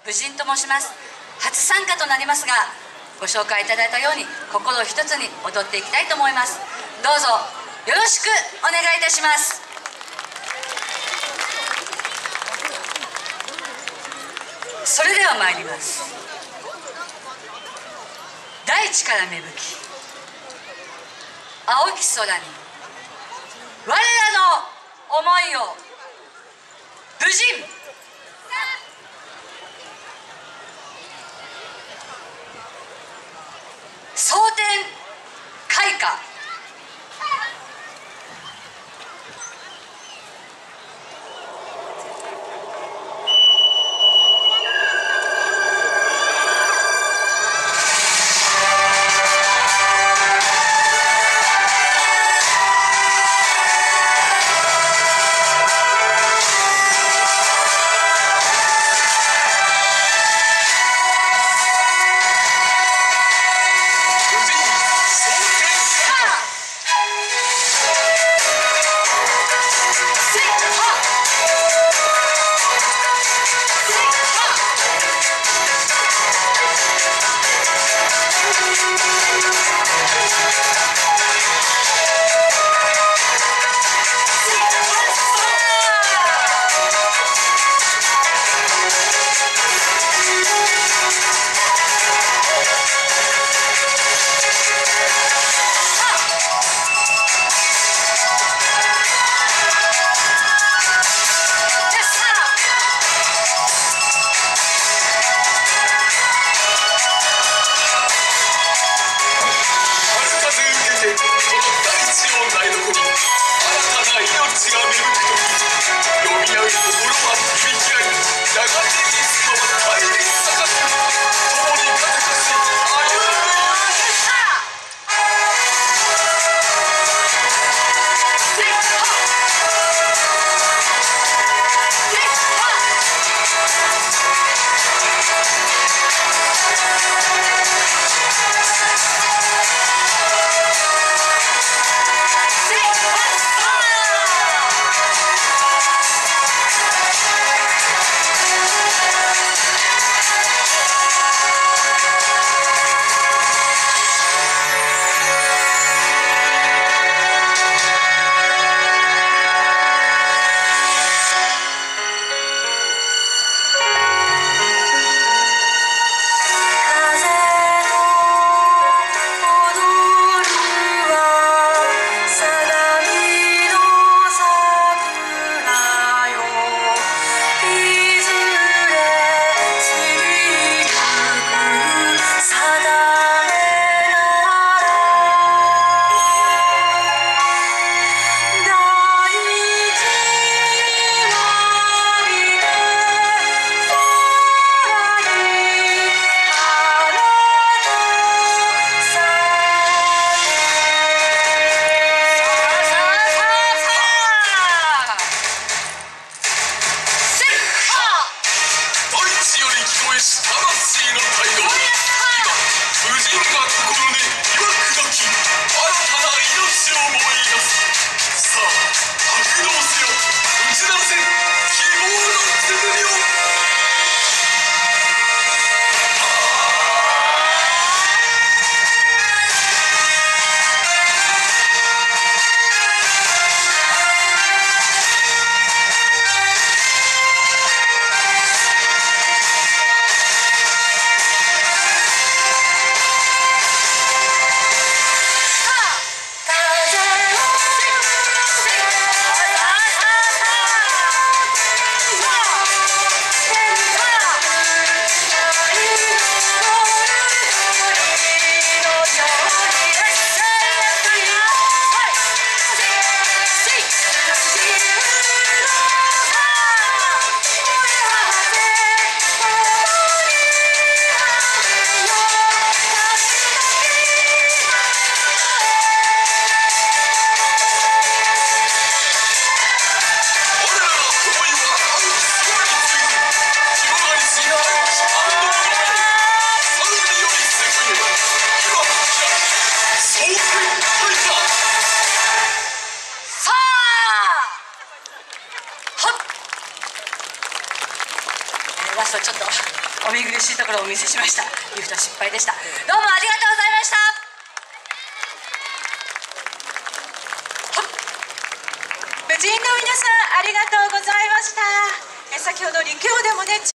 武人と申します。初参加となりますが、ご紹介いただいたように心を一つに踊っていきたいと思います。どうぞよろしくお願いいたします。それでは参ります。大地から芽吹き青き空に我らの思いを武人蒼天開花お見苦しいところをお見せしました。リフト失敗でした。どうもありがとうございました。 部員の皆さんありがとうございました。先ほど立教でもね